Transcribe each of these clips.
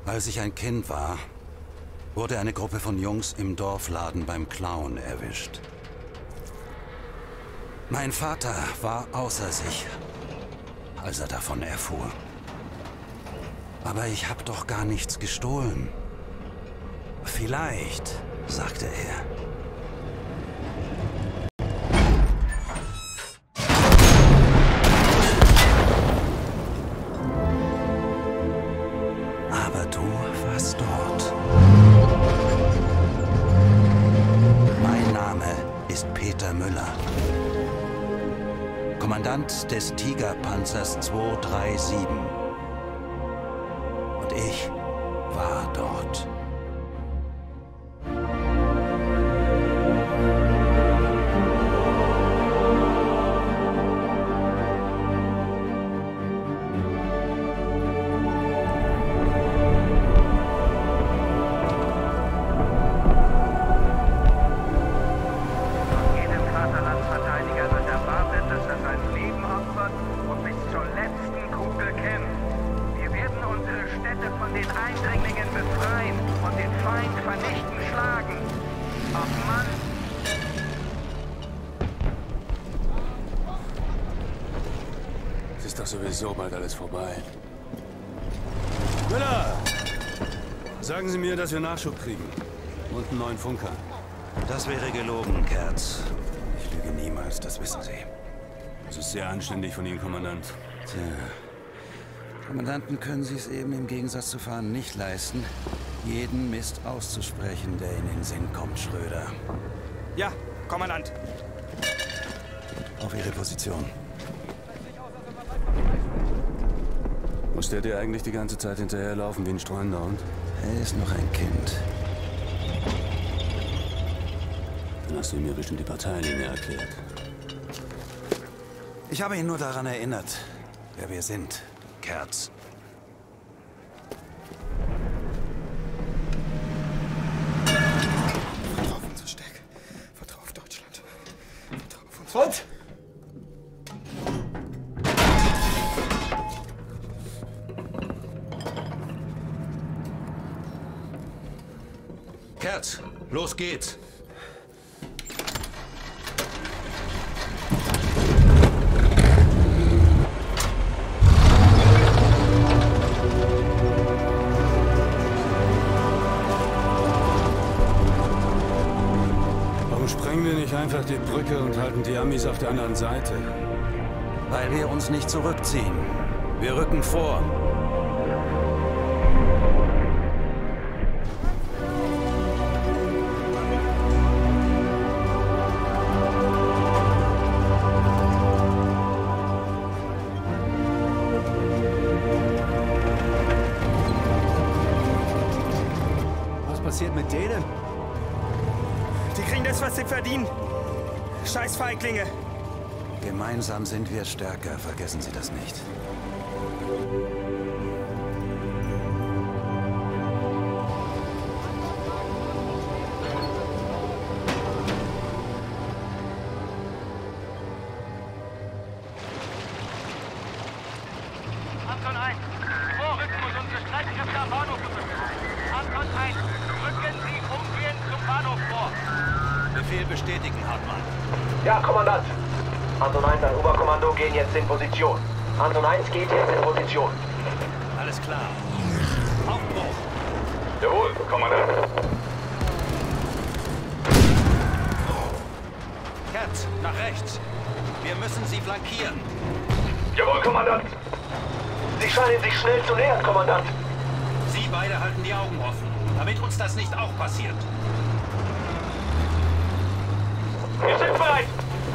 Als ich ein Kind war, wurde eine Gruppe von Jungs im Dorfladen beim Klauen erwischt. Mein Vater war außer sich, als er davon erfuhr. Aber ich habe doch gar nichts gestohlen. Vielleicht, sagte er. Aber du warst dort. Mein Name ist Peter Müller. Kommandant des Tigerpanzers 237. Und ich war dort. Ist doch sowieso bald alles vorbei. Müller! Sagen Sie mir, dass wir Nachschub kriegen. Und einen neuen Funker. Das wäre gelogen, Kerz. Ich lüge niemals, das wissen Sie. Das ist sehr anständig von Ihnen, Kommandant. Tja. Kommandanten können Sie es eben im Gegensatz zu Fahren nicht leisten, jeden Mist auszusprechen, der in den Sinn kommt, Schröder. Ja, Kommandant. Auf Ihre Position. Muss der dir eigentlich die ganze Zeit hinterherlaufen wie ein streunender Hund? Er ist noch ein Kind. Dann hast du ihm ja bestimmt die Parteilinie erklärt. Ich habe ihn nur daran erinnert, wer wir sind, Kerz. Vertrau auf unsere Stärke. Vertrau auf Deutschland. Vertrau auf uns. Und? Kerz, los geht's. Warum sprengen wir nicht einfach die Brücke und halten die Amis auf der anderen Seite? Weil wir uns nicht zurückziehen. Wir rücken vor. Was passiert mit denen? Die kriegen das, was sie verdienen. Scheiß Feiglinge. Gemeinsam sind wir stärker, vergessen Sie das nicht. Anton 1, vorrücken und unsere Streitkräfte am Bahnhof gerückt. Anton 1, rücken Sie umgehend zum Bahnhof vor. Befehl bestätigen, Hartmann. Ja, Kommandant. Anton 1 an Oberkommando gehen jetzt in Position. Anton 1 geht jetzt in Position. Alles klar. Aufbruch. Jawohl, Kommandant. Kerz, nach rechts. Wir müssen sie flankieren. Jawohl, Kommandant. Sie scheinen sich schnell zu nähern, Kommandant. Sie beide halten die Augen offen, damit uns das nicht auch passiert. Wir sind bereit.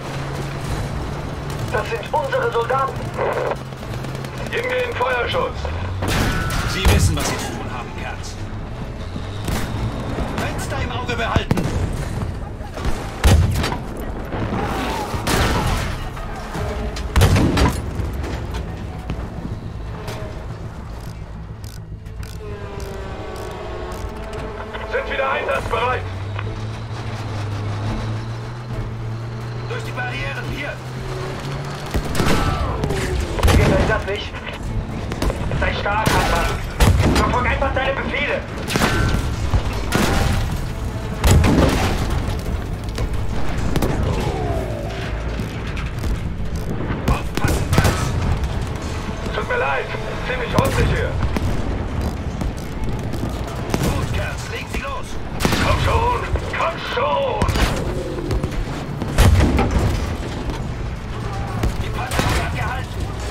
Das sind unsere Soldaten. Geben wir den Feuerschutz. Sie wissen, was Sie zu tun haben, Kerz. Fenster im Auge behalten. Sind wieder einsatzbereit. Durch die Barrieren, hier. Geht euch das nicht? Sei stark, Hartmann. Verfolg einfach deine Befehle. Tut mir leid. Ziemlich holzig hier. Gut, Kerz, leg sie los! Komm schon! Komm schon! Die Panzerung hat gehalten!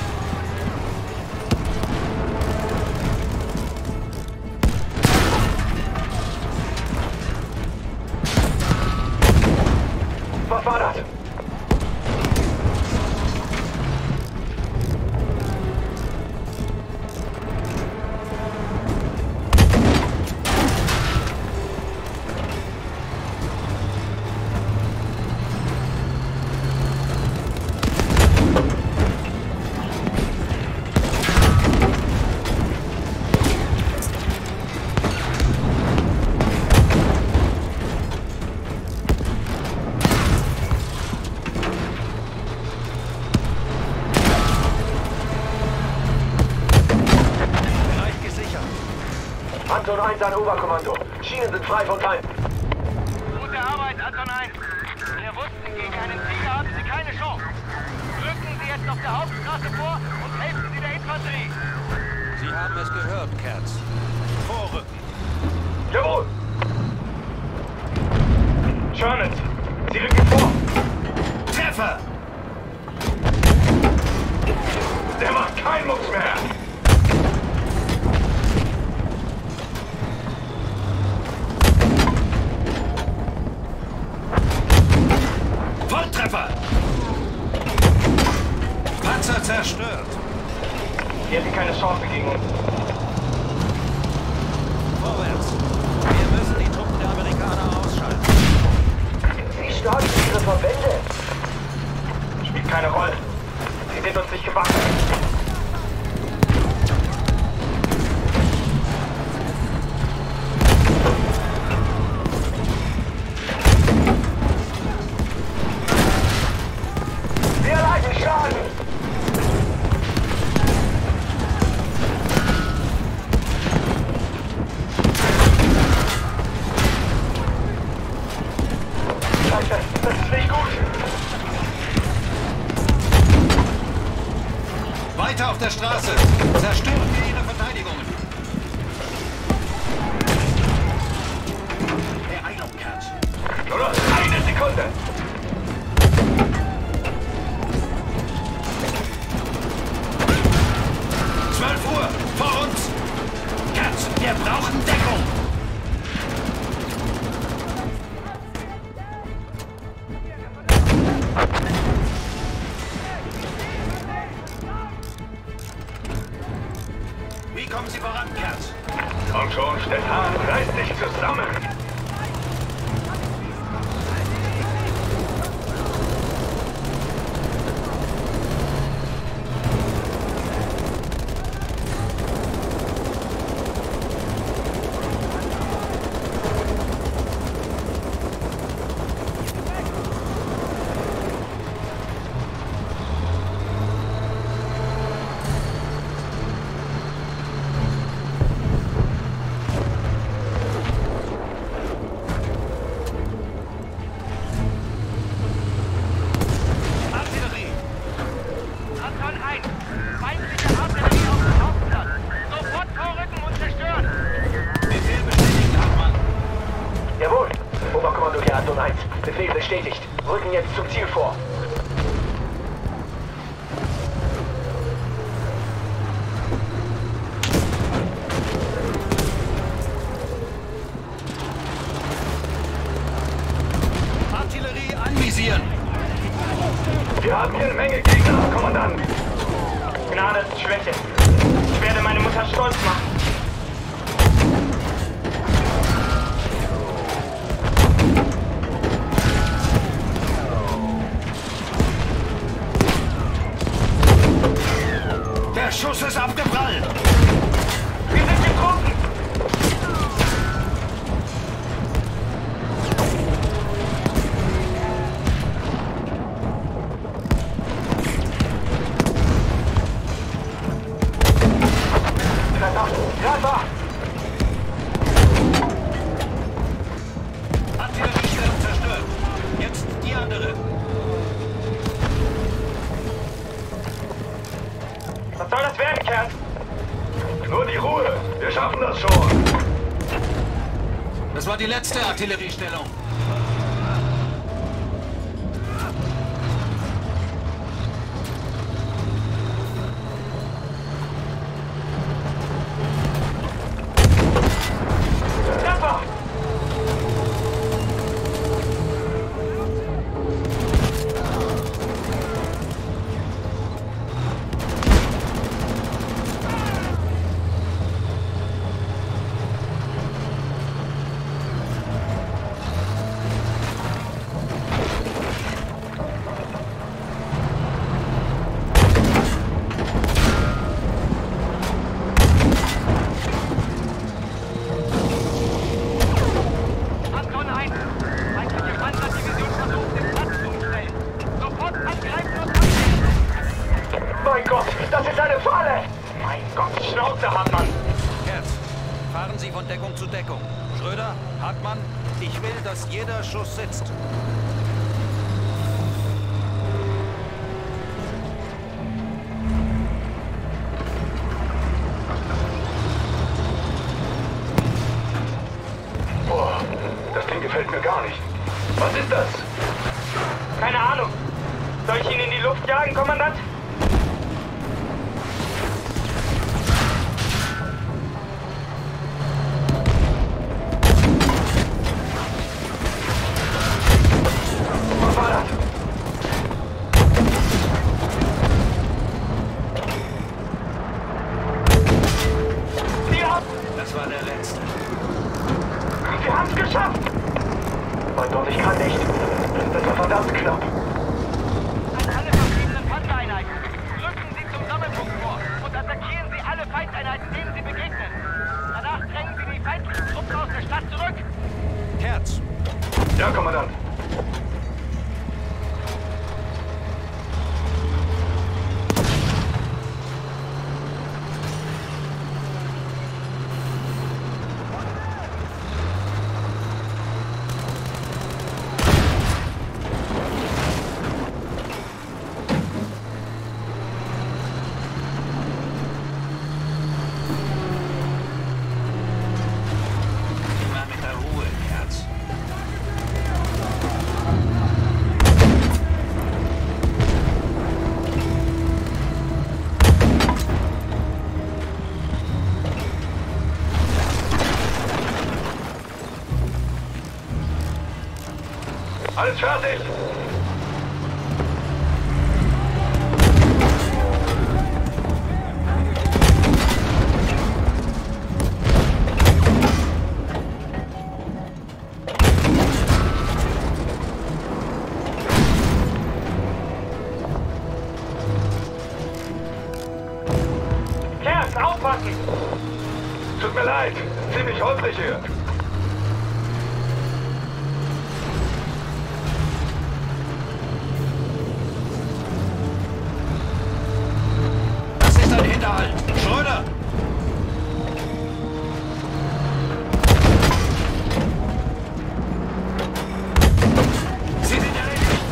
Was war das? Anton 1 an Oberkommando. Schienen sind frei von Feinden. Gute Arbeit, Anton 1. Wir wussten, gegen einen Tiger haben Sie keine Chance. Rücken Sie jetzt auf der Hauptstraße vor und helfen Sie der Infanterie. Sie haben es gehört, Kerz. Vorrücken! Jawohl! Sherman, Sie rücken vor. Treffer! Der macht keinen Mucks mehr! Volltreffer! Panzer zerstört! Hier haben keine Chance gegen uns. Vorwärts! Wir müssen die Truppen der Amerikaner ausschalten. Sie starten ihre Verbände. Spielt keine Rolle. Sie sind uns nicht gewachsen. Wir leiden Schaden. Scheiße, das ist nicht gut. Weiter auf der Straße! Zerstören wir ihre Verteidigungen! Beeilung, Kerz! Nur noch eine Sekunde! 12 Uhr! Vor uns! Kerz, wir brauchen Deckung! Wie kommen Sie voran, Kerz? Komm schon, Stefan, reiß dich zusammen! Artillerie! Anton 1. Feindliche Artillerie auf dem Hauptplatz. Sofort vorrücken und zerstören. Befehl bestätigt, Hartmann! Jawohl. Oberkommando hier Anton 1. Befehl bestätigt. Rücken jetzt zum Ziel vor. Artillerie anvisieren! Wir haben hier eine Menge Gegner, Kommandant! Gnade ist Schwäche. Ich werde meine Mutter stolz machen. Der Schuss ist abgeprallt! Wir sind getroffen. Verdammt, Treffer! Ruhe! Wir schaffen das schon! Das war die letzte Artilleriestellung. Treffer! Anton 1. Feindliche Panzerdivision versucht, den Platz zu umstellen. Sofort angreifen und abwehren. Mein Gott, das ist eine Falle! Mein Gott, Schnauze, Hartmann! Herz, fahren Sie von Deckung zu Deckung. Schröder, Hartmann, ich will, dass jeder Schuss sitzt. Boah, das Ding gefällt mir gar nicht. Was ist das? Keine Ahnung. Soll ich ihn in die Luft jagen, Kommandant? Was war das? Sie ab! Das war der letzte. Wir haben's geschafft! Mein Gott, ich kann nicht. Das war verdammt knapp. An alle verbliebenen Panzereinheiten. Rücken Sie zum Sammelpunkt vor und attackieren Sie alle Feindeinheiten, denen Sie begegnen. Danach drängen Sie die feindlichen Truppen aus der Stadt zurück. Herz, Ja, Kommandant. immer mit der Ruhe, Herz. Alles fertig! Kerz, aufpassen! Tut mir leid, ziemlich holprig hier. Das ist ein Hinterhalt. Schröder! Sie sind erledigt.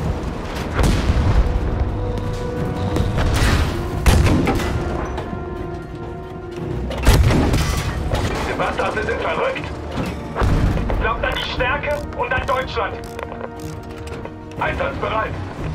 Die Bastarde sind verrückt. Glaubt an die Stärke und an Deutschland. Einsatzbereit.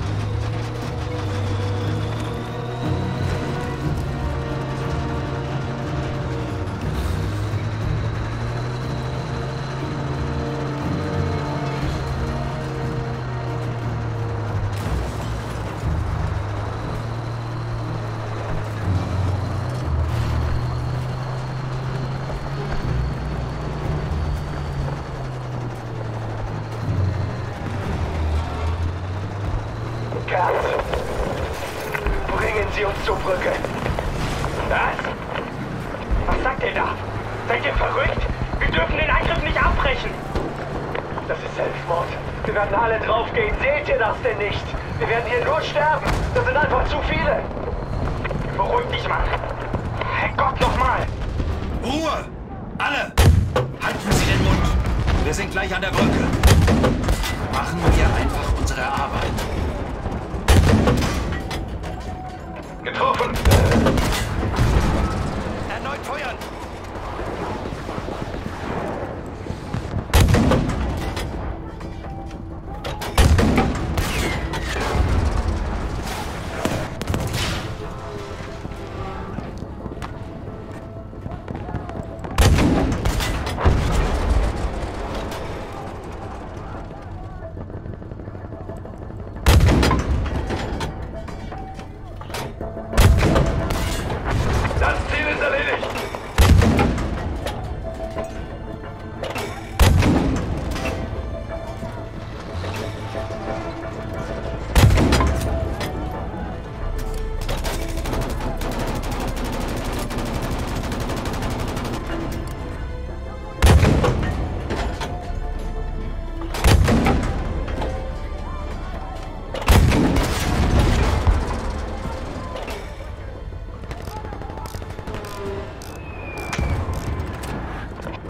Kerz, bringen Sie uns zur Brücke. Was? Was sagt ihr da? Seid ihr verrückt? Wir dürfen den Angriff nicht abbrechen. Das ist Selbstmord. Wir werden alle draufgehen. Seht ihr das denn nicht? Wir werden hier nur sterben. Das sind einfach zu viele. Beruhigt dich, Mann. Herrgott, nochmal. Ruhe! Alle! Halten Sie den Mund! Wir sind gleich an der Brücke. Machen wir einfach unsere Arbeit. Getroffen! Erneut feuern!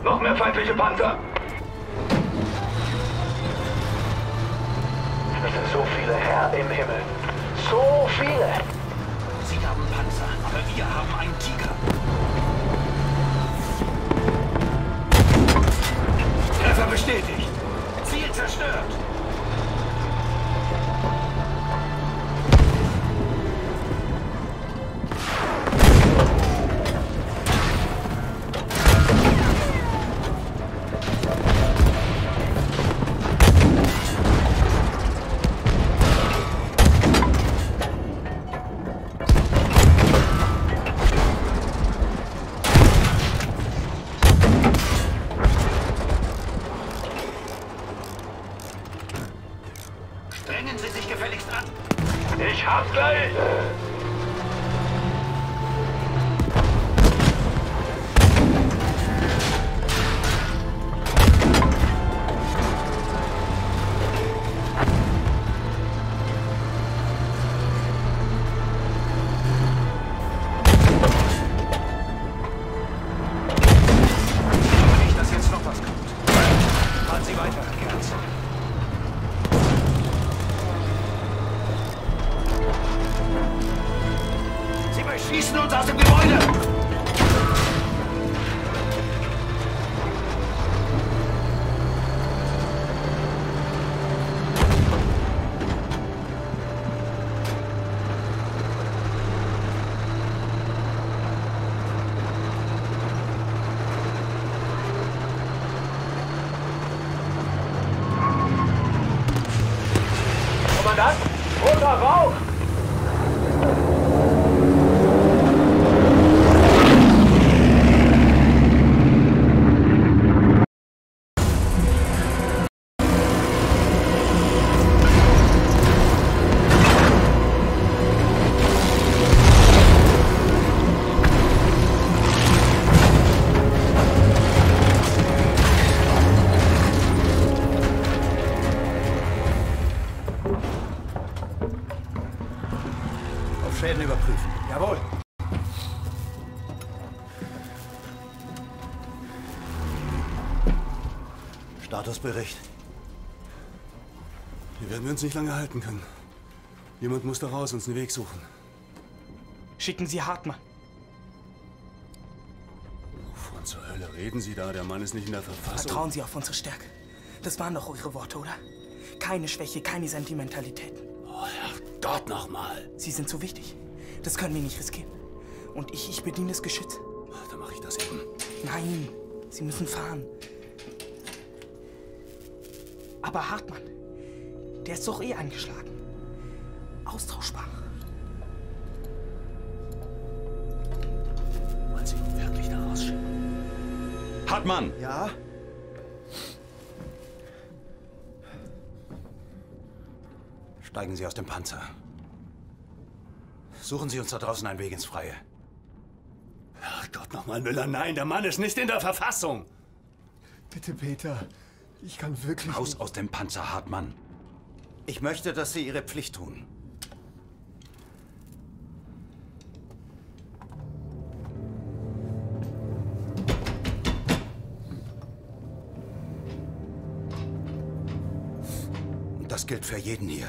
Noch mehr feindliche Panzer. Das sind so viele, Herr im Himmel. So viele. Sie haben Panzer, aber wir haben einen Tiger. Treffer bestätigt. Ziel zerstört. Drängen Sie sich gefälligst an. Ich hab's gleich. Nicht, dass jetzt noch was kommt. Fahren Sie weiter, Gerz. Schießen uns aus dem Gebäude! Kommandant, roter Rauch! Schäden überprüfen. Jawohl. Statusbericht. Hier werden wir uns nicht lange halten können. Jemand muss da raus, uns einen Weg suchen. Schicken Sie Hartmann. Wovon zur Hölle reden Sie da? Der Mann ist nicht in der Verfassung. Vertrauen Sie auf unsere Stärke. Das waren doch eure Worte, oder? Keine Schwäche, keine Sentimentalitäten. Oh, Herrgott nochmal. Sie sind so wichtig. Das können wir nicht riskieren. Und ich bediene das Geschütz. Dann mache ich das eben. Nein, Sie müssen fahren. Aber Hartmann, der ist doch eh angeschlagen. Austauschbar. Wollen Sie ihn wirklich da rausschicken? Hartmann! Ja? Steigen Sie aus dem Panzer. Suchen Sie uns da draußen einen Weg ins Freie. Herrgott nochmal, Müller, nein, der Mann ist nicht in der Verfassung. Bitte, Peter. Ich kann wirklich Raus nicht. aus dem Panzer, Hartmann. Ich möchte, dass Sie Ihre Pflicht tun. Und das gilt für jeden hier.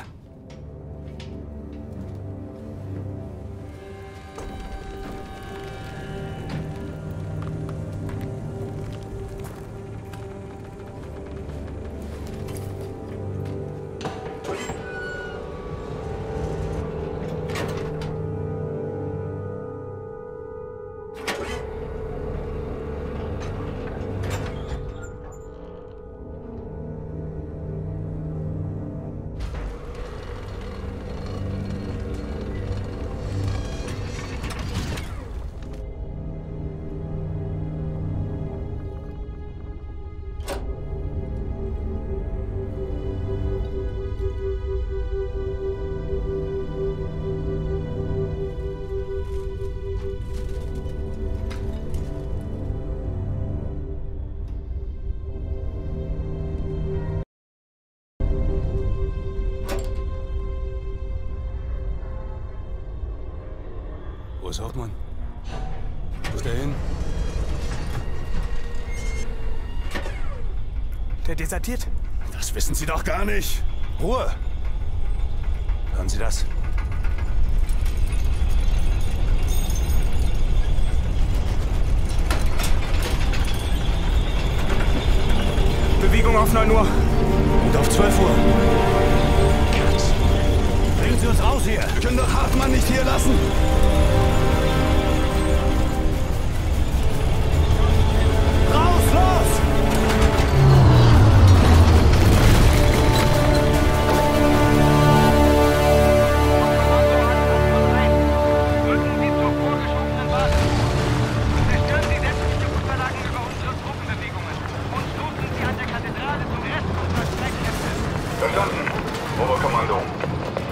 Wo ist Hauptmann? Wo ist der hin? Der desertiert. Das wissen Sie doch gar nicht. Ruhe! Hören Sie das? Bewegung auf 9 Uhr. Und auf 12 Uhr. Bringen Sie uns raus hier! Wir können doch Hartmann nicht hier lassen! Raus, los! Rücken Sie zur vorgeschobenen Basis. Zerstören Sie sämtliche Unterlagen über unsere Truppenbewegungen und stoßen Sie an der Kathedrale zum Rest unserer Streitkräfte. Verstanden. Oberkommando.